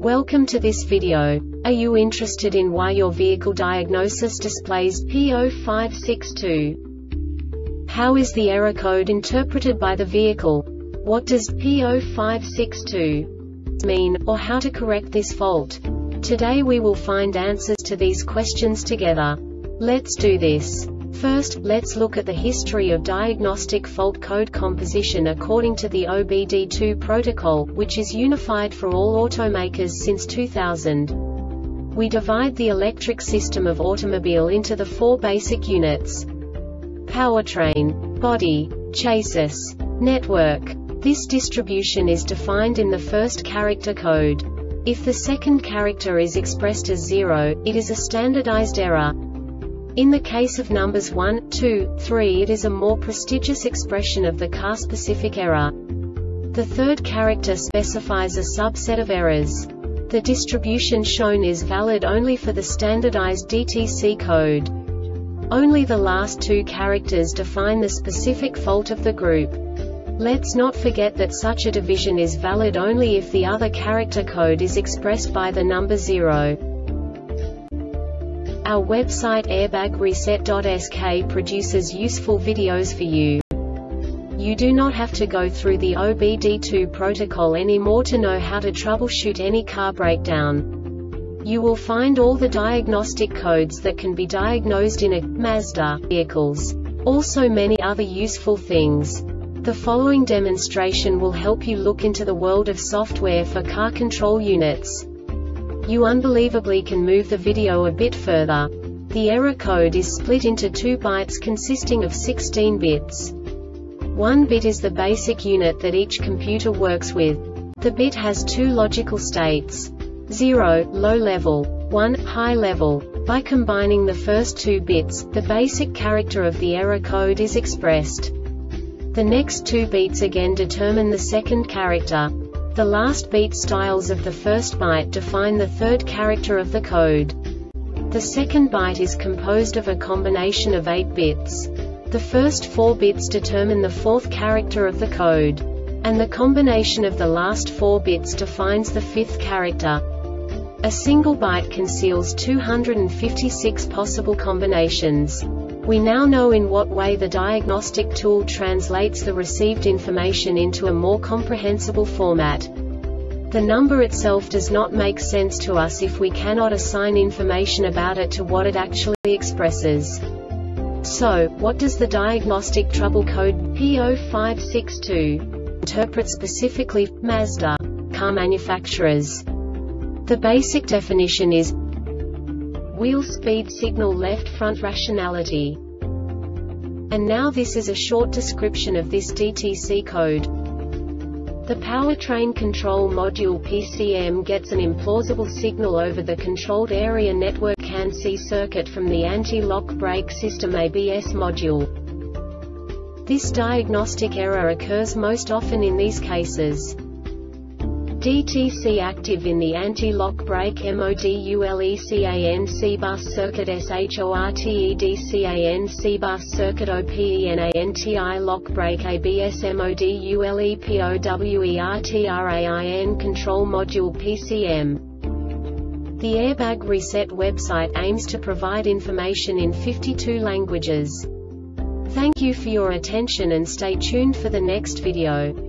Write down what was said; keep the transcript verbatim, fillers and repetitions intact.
Welcome to this video. Are you interested in why your vehicle diagnosis displays P zero five six two? How is the error code interpreted by the vehicle? What does P zero five six two mean, or how to correct this fault? Today we will find answers to these questions together. Let's do this. First, let's look at the history of diagnostic fault code composition according to the O B D two protocol, which is unified for all automakers since two thousand. We divide the electric system of automobile into the four basic units: powertrain, body, chassis, network. This distribution is defined in the first character code. If the second character is expressed as zero, it is a standardized error. In the case of numbers one, two, three, it is a more prestigious expression of the car-specific error. The third character specifies a subset of errors. The distribution shown is valid only for the standardized D T C code. Only the last two characters define the specific fault of the group. Let's not forget that such a division is valid only if the other character code is expressed by the number zero. Our website airbag reset dot S K produces useful videos for you. You do not have to go through the O B D two protocol anymore to know how to troubleshoot any car breakdown. You will find all the diagnostic codes that can be diagnosed in a Mazda vehicles. Also many other useful things. The following demonstration will help you look into the world of software for car control units. You unbelievably can move the video a bit further. The error code is split into two bytes consisting of sixteen bits. One bit is the basic unit that each computer works with. The bit has two logical states: zero, low level, one, high level. By combining the first two bits, the basic character of the error code is expressed. The next two beats again determine the second character. The last beat styles of the first byte define the third character of the code. The second byte is composed of a combination of eight bits. The first four bits determine the fourth character of the code. And the combination of the last four bits defines the fifth character. A single byte conceals two hundred fifty-six possible combinations. We now know in what way the diagnostic tool translates the received information into a more comprehensible format. The number itself does not make sense to us if we cannot assign information about it to what it actually expresses. So, what does the diagnostic trouble code P zero five six two interpret specifically for Mazda car manufacturers? The basic definition is wheel speed signal left front rationality. And now this is a short description of this D T C code. The powertrain control module P C M gets an implausible signal over the controlled area network C A N C circuit from the anti-lock brake system A B S module. This diagnostic error occurs most often in these cases: D T C active in the anti-lock brake module C A N C bus circuit shorted C A N C bus circuit OPENANTI lock brake A B S module POWERTRAIN control module P C M. The Airbag Reset website aims to provide information in fifty-two languages. Thank you for your attention and stay tuned for the next video.